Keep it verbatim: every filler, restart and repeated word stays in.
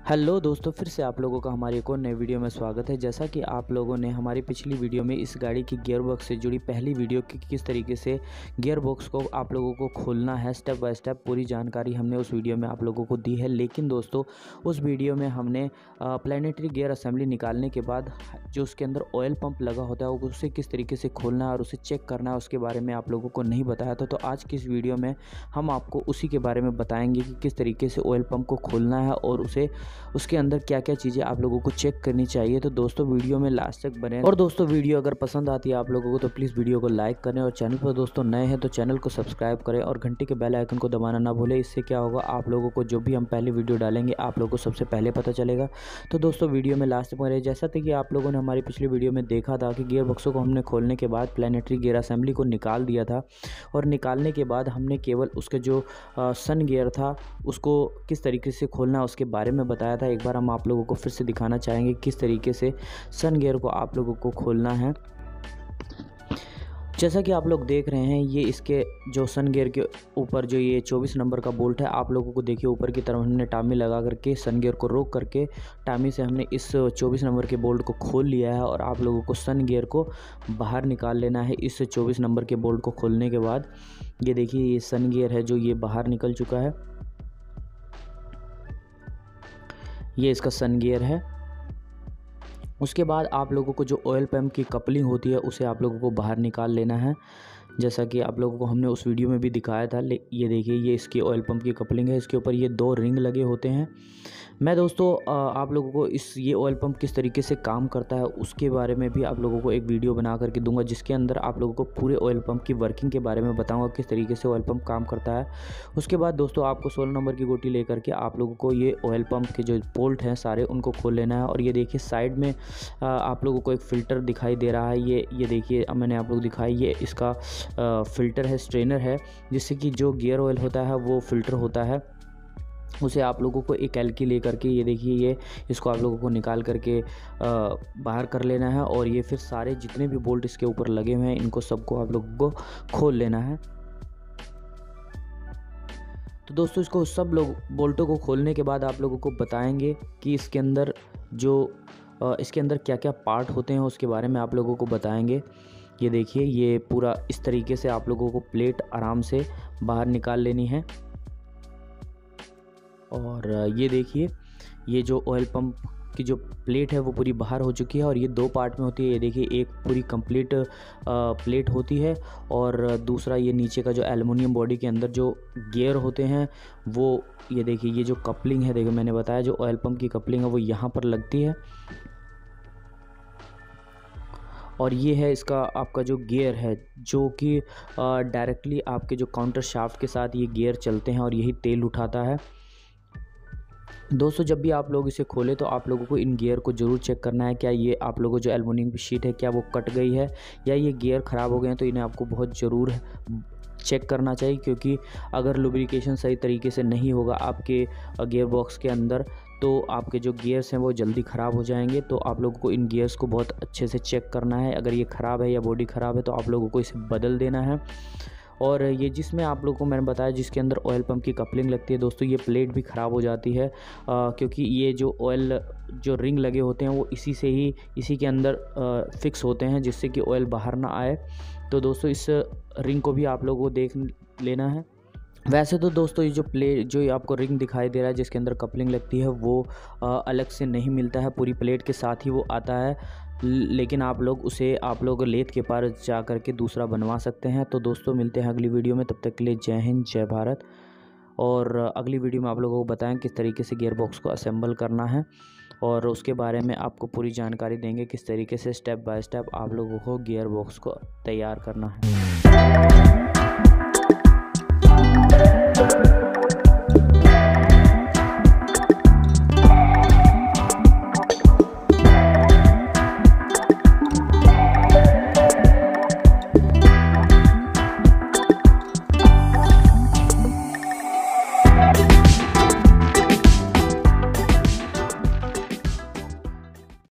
Hello दोस्तों, फिर से आप लोगों का हमारी एक और नई वीडियो में स्वागत है। जैसा कि आप लोगों ने हमारी पिछली वीडियो में इस गाड़ी की गियर बॉक्स से जुड़ी पहली वीडियो की किस तरीके से गियर बॉक्स को आप लोगों को खोलना है स्टेप बाय स्टेप पूरी जानकारी हमने उस वीडियो में आप लोगों को दी है। लेकिन दोस्तों, उस वीडियो में हमने प्लैनेटरी गियर असेंबली निकालने के बाद जो उसके अंदर ऑयल पंप लगा होता है उसे किस तरीके से खोलना है और उसे चेक करना है उसके बारे में आप लोगों को नहीं बताया था। तो आज की इस वीडियो में हम आपको उसी के बारे में बताएंगे कि किस तरीके से ऑयल पंप को खोलना है और उसे उसके अंदर क्या क्या चीज़ें आप लोगों को चेक करनी चाहिए। तो दोस्तों, वीडियो में लास्ट तक बने। और दोस्तों, वीडियो अगर पसंद आती है आप लोगों को तो प्लीज़ वीडियो को लाइक करें और चैनल पर दोस्तों नए हैं तो चैनल को सब्सक्राइब करें और घंटी के बेल आइकन को दबाना ना भूलें। इससे क्या होगा, आप लोगों को जो भी हम पहले वीडियो डालेंगे आप लोगों को सबसे पहले पता चलेगा। तो दोस्तों, वीडियो में लास्ट तक बने। जैसा था कि आप लोगों ने हमारी पिछली वीडियो में देखा था कि गियर बॉक्सों को हमने खोलने के बाद प्लैनेटरी गियर असेंबली को निकाल दिया था और निकालने के बाद हमने केवल उसके जो आ, सन गियर था उसको किस तरीके से खोलना है उसके बारे में बताया था। एक बार हम आप लोगों को फिर से दिखाना चाहेंगे किस तरीके से सन गियर को आप लोगों को खोलना है। जैसा कि आप लोग देख रहे हैं, ये इसके जो सन गियर के ऊपर जो ये चौबीस नंबर का बोल्ट है, आप लोगों को देखिए ऊपर की तरफ हमने टामी लगा करके सन गियर को रोक करके टामी से हमने इस चौबीस नंबर के बोल्ट को खोल लिया है और आप लोगों को सन गियर को बाहर निकाल लेना है। इस चौबीस नंबर के बोल्ट को खोलने के बाद ये देखिए, ये सन गियर है जो ये बाहर निकल चुका है। ये इसका सन गियर है। उसके बाद आप लोगों को जो ऑयल पंप की कपलिंग होती है उसे आप लोगों को बाहर निकाल लेना है, जैसा कि आप लोगों को हमने उस वीडियो में भी दिखाया था। ये देखिए, ये इसकी ऑयल पंप की कपलिंग है। इसके ऊपर ये दो रिंग लगे होते हैं। मैं दोस्तों आप लोगों को इस ये ऑयल पंप किस तरीके से काम करता है उसके बारे में भी आप लोगों को एक वीडियो बना करके दूंगा, जिसके अंदर आप लोगों को पूरे ऑयल पंप की वर्किंग के बारे में बताऊंगा किस तरीके से ऑयल पंप काम करता है। उसके बाद दोस्तों, आपको सोलह नंबर की गोटी लेकर के आप लोगों को ये ऑयल पंप के जो बोल्ट हैं सारे उनको खोल लेना है। और ये देखिए, साइड में आप लोगों को एक फ़िल्टर दिखाई दे रहा है। ये ये देखिए, मैंने आप लोग दिखाई, ये इसका फ़िल्टर है, स्ट्रेनर है, जिससे कि जो गियर ऑयल होता है वो फ़िल्टर होता है। उसे आप लोगों को एक एल्की ले करके ये देखिए, ये इसको आप लोगों को निकाल करके आ, बाहर कर लेना है और ये फिर सारे जितने भी बोल्ट इसके ऊपर लगे हुए हैं इनको सबको आप लोगों को खोल लेना है। तो दोस्तों, इसको सब लोग बोल्टों को खोलने के बाद आप लोगों को बताएंगे कि इसके अंदर जो आ, इसके अंदर क्या क्या पार्ट होते हैं उसके बारे में आप लोगों को बताएंगे। ये देखिए, ये पूरा इस तरीके से आप लोगों को प्लेट आराम से बाहर निकाल लेनी है। और ये देखिए, ये जो ऑयल पंप की जो प्लेट है वो पूरी बाहर हो चुकी है और ये दो पार्ट में होती है। ये देखिए, एक पूरी कंप्लीट प्लेट होती है और दूसरा ये नीचे का जो एल्युमिनियम बॉडी के अंदर जो गियर होते हैं वो, ये देखिए, ये जो कपलिंग है, देखिए मैंने बताया जो ऑयल पंप की कपलिंग है वो यहाँ पर लगती है। और ये है इसका आपका जो गियर है जो कि डायरेक्टली आपके जो काउंटर शाफ्ट के साथ ये गियर चलते हैं और यही तेल उठाता है। दोस्तों, जब भी आप लोग इसे खोलें तो आप लोगों को इन गियर को ज़रूर चेक करना है, क्या ये आप लोगों को जो एल्युमिनियम की शीट है क्या वो कट गई है या ये गियर ख़राब हो गए हैं। तो इन्हें आपको बहुत ज़रूर चेक करना चाहिए, क्योंकि अगर लुब्रिकेशन सही तरीके से नहीं होगा आपके गियर बॉक्स के अंदर तो आपके जो गियर्स हैं वो जल्दी ख़राब हो जाएंगे। तो आप लोगों को इन गियर्स को बहुत अच्छे से चेक करना है। अगर ये ख़राब है या बॉडी ख़राब है तो आप लोगों को इसे बदल देना है। और ये जिसमें आप लोगों को मैंने बताया जिसके अंदर ऑयल पंप की कपलिंग लगती है, दोस्तों ये प्लेट भी ख़राब हो जाती है, आ, क्योंकि ये जो ऑयल जो रिंग लगे होते हैं वो इसी से ही इसी के अंदर आ, फिक्स होते हैं, जिससे कि ऑयल बाहर ना आए। तो दोस्तों, इस रिंग को भी आप लोगों को देख लेना है। वैसे तो दोस्तों, ये जो प्लेट जो ये आपको रिंग दिखाई दे रहा है जिसके अंदर कपलिंग लगती है वो आ, अलग से नहीं मिलता है, पूरी प्लेट के साथ ही वो आता है। लेकिन आप लोग उसे आप लोग लेथ के पास जा कर के दूसरा बनवा सकते हैं। तो दोस्तों, मिलते हैं अगली वीडियो में, तब तक के लिए जय हिंद, जय भारत। और अगली वीडियो में आप लोगों को बताएं किस तरीके से गियर बॉक्स को असेंबल करना है और उसके बारे में आपको पूरी जानकारी देंगे किस तरीके से स्टेप बाय स्टेप आप लोगों को गियर बॉक्स को तैयार करना है।